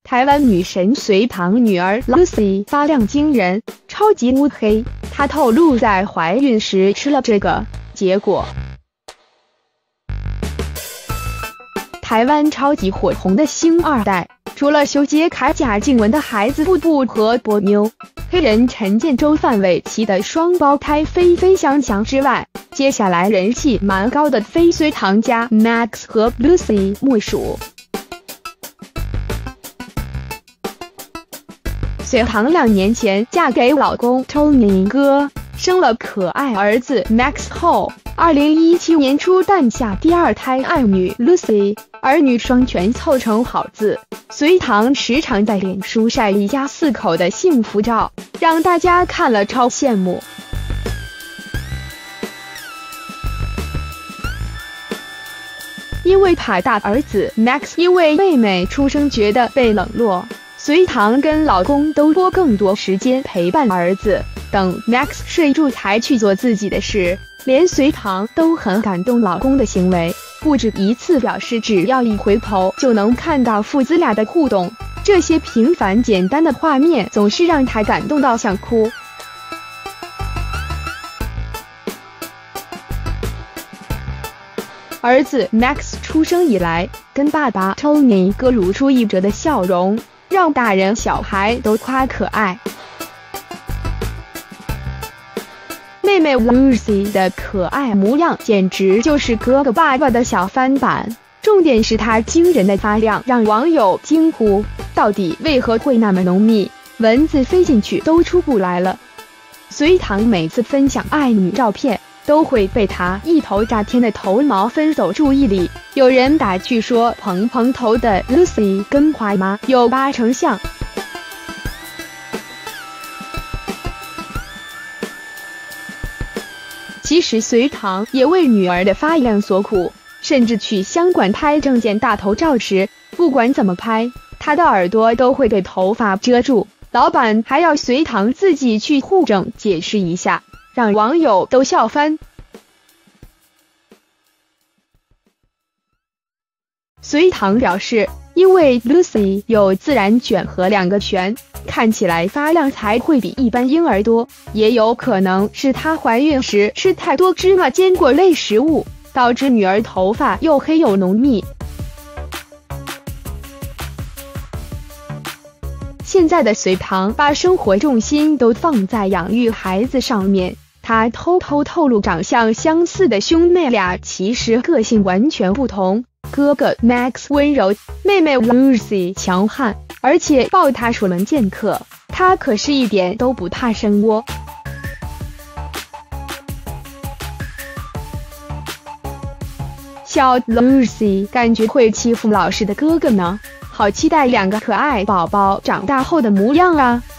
台湾女神隋棠女儿 Lucy 发量惊人，超级乌黑。她透露在怀孕时吃了这个，结果台湾超级火红的星二代，除了修杰楷贾静雯的孩子布布和波妞，黑人陈建州范玮琪的双胞胎菲菲香香之外，接下来人气蛮高的非隋棠家 Max 和 Lucy 莫属。隋棠2年前嫁给老公 Tony 哥，生了可爱儿子 Max 后，2017年初诞下第二胎爱女 Lucy， 儿女双全凑成好字。隋棠时常在脸书晒一家4口的幸福照，让大家看了超羡慕。因为怕大儿子 Max 因为妹妹出生觉得被冷落，隋棠跟老公都拨更多时间陪伴儿子，等 Max 睡住才去做自己的事。连隋棠都很感动老公的行为，不止一次表示只要一回头就能看到父子俩的互动，这些平凡简单的画面总是让她感动到想哭。儿子 Max 出生以来，跟爸爸 Tony 哥如出一辙的笑容，让大人小孩都夸可爱。妹妹 Lucy 的可爱模样简直就是哥哥爸爸的小翻版，重点是她惊人的发量让网友惊呼，到底为何会那么浓密，文字飞进去都出不来了。隋棠每次分享爱女照片，都会被她一头炸天的头毛分走注意力，有人打趣说蓬蓬头的 Lucy 跟花妈有8成像。其实隋棠也为女儿的发量所苦，甚至去香港拍证件大头照时，不管怎么拍，她的耳朵都会被头发遮住，老板还要隋棠自己去护证解释一下，让网友都笑翻。隋棠表示，因为 Lucy 有自然卷和2个旋，看起来发量才会比一般婴儿多，也有可能是她怀孕时吃太多芝麻坚果类食物，导致女儿头发又黑又浓密。现在的隋棠把生活重心都放在养育孩子上面，她偷偷透露长相相似的兄妹俩其实个性完全不同，哥哥 Max 温柔，妹妹 Lucy 强悍，而且抱她出门见客，她可是一点都不怕生窝。小 Lucy 感觉会欺负老实的哥哥呢，好期待2个可爱宝宝长大后的模样啊！